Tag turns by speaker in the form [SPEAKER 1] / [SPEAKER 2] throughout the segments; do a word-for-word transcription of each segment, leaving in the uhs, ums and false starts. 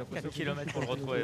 [SPEAKER 1] quatre kilomètres pour le retrouver.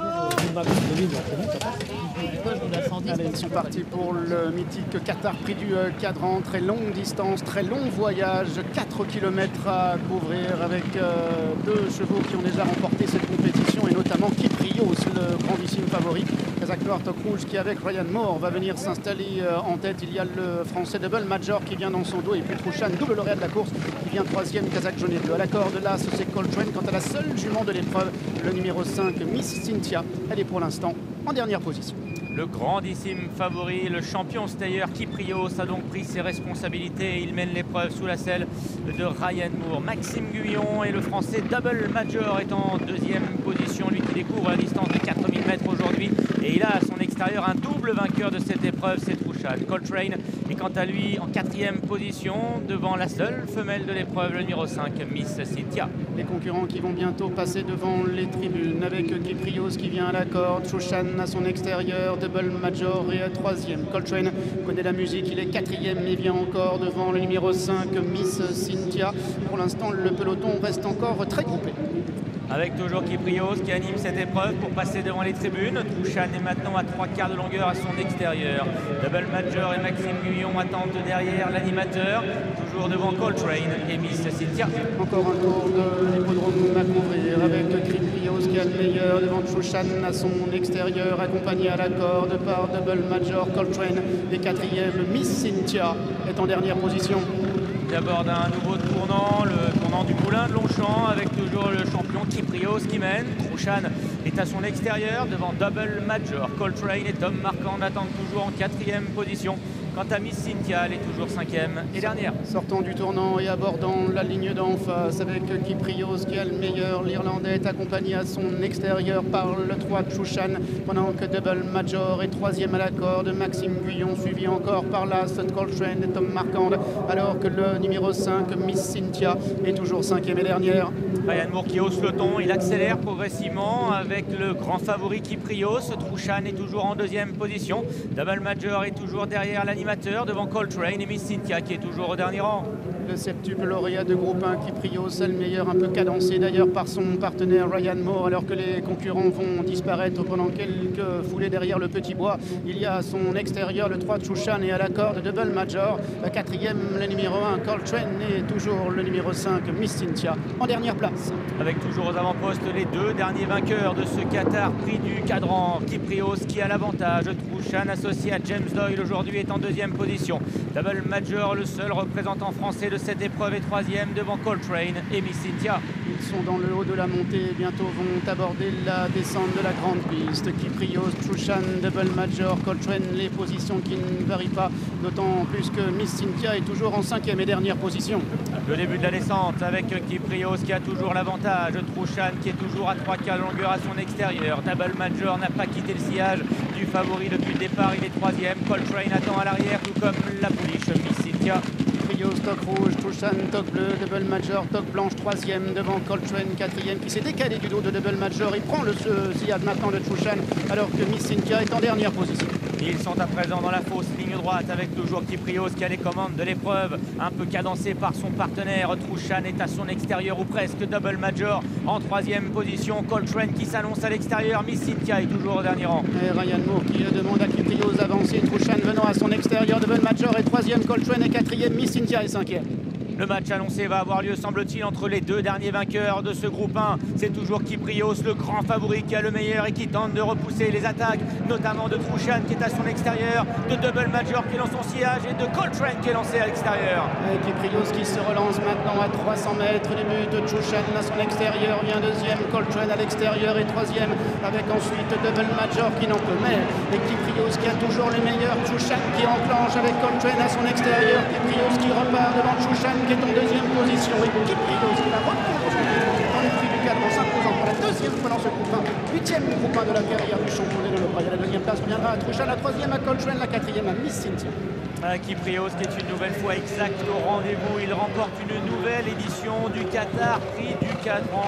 [SPEAKER 2] Allez, ils sont partis pour le mythique Qatar Prix du Cadran. Très longue distance, très long voyage, quatre kilomètres à couvrir avec euh, deux chevaux qui ont déjà remporté cette compétition et notamment Kyprios, le grandissime favori. Kazakh Noir Toc Rouge qui avec Ryan Moore va venir s'installer euh, en tête. Il y a le français Double Major qui vient dans son dos et puis Trouchan, double lauréat de la course, qui vient troisième. Kazakh jaune et bleu. À la corde là, c'est Coltrane. Quant à la seule jument de l'épreuve, le numéro cinq, Miss Cynthia, elle est pour l'instant en dernière position.
[SPEAKER 1] Le grandissime favori, le champion stayer Kyprios a donc pris ses responsabilités et il mène l'épreuve sous la selle de Ryan Moore. Maxime Guyon et le français Double Major est en deuxième position, lui qui découvre la distance de quatre mille mètres aujourd'hui. Et il a à son extérieur un double vainqueur de cette épreuve, c'est Trouchan. Coltrane est quant à lui en quatrième position devant la seule femelle de l'épreuve, le numéro cinq, Miss Cynthia.
[SPEAKER 2] Les concurrents qui vont bientôt passer devant les tribunes avec Kyprios qui vient à la corde, Trouchan à son extérieur, Double Major est troisième. Coltrane connaît la musique, il est quatrième et vient encore devant le numéro cinq, Miss Cynthia. Pour l'instant, le peloton reste encore très groupé.
[SPEAKER 1] Avec toujours Kyprios qui anime cette épreuve pour passer devant les tribunes. Trouchan est maintenant à trois quarts de longueur à son extérieur. Double Major et Maxime Guyon attendent derrière l'animateur. Toujours devant Coltrane et Miss Cynthia.
[SPEAKER 2] Encore un tour de l'hippodrome à couvrir avec Kyprios qui a le meilleur devant Trouchan à son extérieur, accompagné à la corde par Double Major. Coltrane est quatrième. Miss Cynthia est en dernière position.
[SPEAKER 1] D'abord d'un nouveau tournant, le tournant du moulin de Longchamp avec toujours le champion Kyprios qui mène. Trouchan est à son extérieur devant Double Major. Coltrane et Tom Marquand attendent toujours en quatrième position. Quant à Miss Cynthia, elle est toujours cinquième et dernière.
[SPEAKER 2] Sortant du tournant et abordant la ligne d'en face avec Kyprios qui a le meilleur. L'Irlandais est accompagné à son extérieur par le trois Trouchan, pendant que Double Major est troisième à la corde. Maxime Guyon suivi encore par l'As Coltrane et Tom Marquand, alors que le numéro cinq, Miss Cynthia, est toujours cinquième et dernière.
[SPEAKER 1] Ryan Moore qui hausse le ton, il accélère progressivement avec le grand favori Kyprios. Trouchan est toujours en deuxième position. Double Major est toujours derrière l'animateur devant Coltrane et Miss Cynthia qui est toujours au dernier rang.
[SPEAKER 2] Le septuple lauréat de groupe un, Kyprios, c'est le meilleur, un peu cadencé d'ailleurs par son partenaire Ryan Moore, alors que les concurrents vont disparaître pendant quelques foulées derrière le petit bois. Il y a à son extérieur le trois Trouchan et à la corde Double Major. Le quatrième, le numéro un, Coltrane, et toujours le numéro cinq, Miss Cynthia, en dernière place.
[SPEAKER 1] Avec toujours aux avant-postes les deux derniers vainqueurs de ce Qatar Prix du Cadran. Kyprios qui a l'avantage. Trouchan associé à James Doyle aujourd'hui est en deuxième position. Double Major, le seul représentant français de cette épreuve, est troisième devant Coltrane et Miss Cynthia.
[SPEAKER 2] Ils sont dans le haut de la montée et bientôt vont aborder la descente de la grande piste. Kyprios, Trouchan, Double Major, Coltrane, les positions qui ne varient pas, d'autant plus que Miss Cynthia est toujours en cinquième et dernière position.
[SPEAKER 1] Le début de la descente avec Kyprios qui a toujours l'avantage. Trouchan qui est toujours à trois quarts de longueur à son extérieur. Double Major n'a pas quitté le sillage du favori depuis le départ, il est troisième. Coltrane attend à l'arrière, tout comme la pouliche Miss Cynthia.
[SPEAKER 2] Kyprios, toc rouge, Trouchan, toc bleu, Double Major, toc blanche, troisième devant Coltrane, quatrième, qui s'est décalé du dos de Double Major. Il prend le sillage maintenant de Trouchan, alors que Miss Cynthia est en dernière position.
[SPEAKER 1] Ils sont à présent dans la fausse ligne droite avec toujours Kyprios qui a les commandes de l'épreuve, un peu cadencé par son partenaire. Trouchan est à son extérieur ou presque. Double Major en troisième position. Coltrane qui s'annonce à l'extérieur. Miss Cynthia est toujours au dernier rang.
[SPEAKER 2] Et Ryan Moore qui demande à Kyprios d'avancer. Trouchan venant à son extérieur. Double Major est troisième. Coltrane est quatrième. Miss Cynthia est cinquième.
[SPEAKER 1] Le match annoncé va avoir lieu, semble-t-il, entre les deux derniers vainqueurs de ce groupe un. C'est toujours Kyprios, le grand favori, qui a le meilleur et qui tente de repousser les attaques, notamment de Trouchan qui est à son extérieur, de Double Major qui est dans son sillage et de Coltrane qui est lancé à l'extérieur.
[SPEAKER 2] Kyprios qui se relance maintenant à trois cents mètres du but. De Trouchan à son extérieur vient deuxième, Coltrane à l'extérieur et troisième, avec ensuite Double Major qui n'en peut mais. Et Kyprios qui a toujours le meilleur. Trouchan qui enclenche avec Coltrane à son extérieur. Kyprios qui repart devant Trouchan qui est en deuxième position. Et Kyprios qui va reprendre dans le prix du cadre en s'imposant pour la deuxième fois dans ce groupe un. Huitième groupe un de la carrière du champion des Lenoir. La deuxième place reviendra à Trouchan, la troisième à Coltrane, la quatrième à Miss Cynthia.
[SPEAKER 1] Kyprios qui est une nouvelle fois exact au rendez-vous. Il remporte une nouvelle édition du Qatar Prix du Cadran.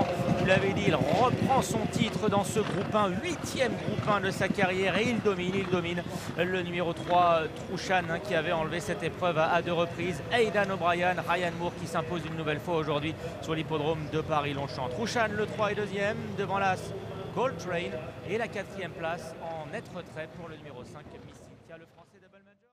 [SPEAKER 1] vous l'avez dit, il reprend son titre dans ce groupe un, huitième groupe un de sa carrière, et il domine, il domine le numéro trois, Trouchan, hein, qui avait enlevé cette épreuve à, à deux reprises. Aidan O'Brien, Ryan Moore qui s'impose une nouvelle fois aujourd'hui sur l'hippodrome de Paris-Longchamp. Trouchan, le trois et deuxième, devant l'As Gold Train, et la quatrième place en net retrait pour le numéro cinq, Miss Cynthia, le français Double Major.